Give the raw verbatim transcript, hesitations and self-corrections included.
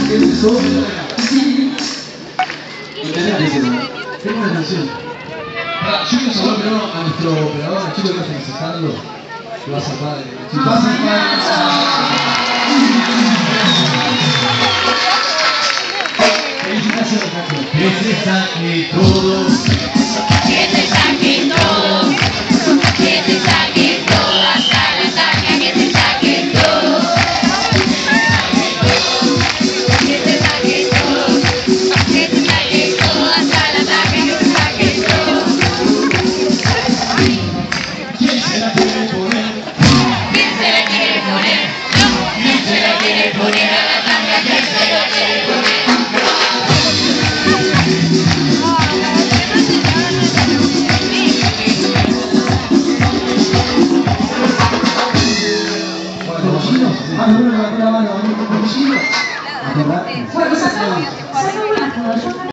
¿Qué es eso? Tengo una canción. Ahora, yo quiero saludar primero a nuestro operador, el chico que está felicitando, que va a salvar el chico. ¡Va a Felicitaciones, Nacho. Que te saque todo. Que te saque todo. Que te saque todo. Hasta la saca, que te saque todo. Que te saque todo. Que te saque todo. Hasta la saca, que te saque todo. ¿Quién se la quiere poner? ¿Quién se la quiere poner? ¿Quién se la quiere poner a la tanga? ¿Quién se la quiere poner? Ah, no, no, la mano, ¿no? ¿Conocido? ¿Acordate? Bueno, sacamos, sacamos una foto.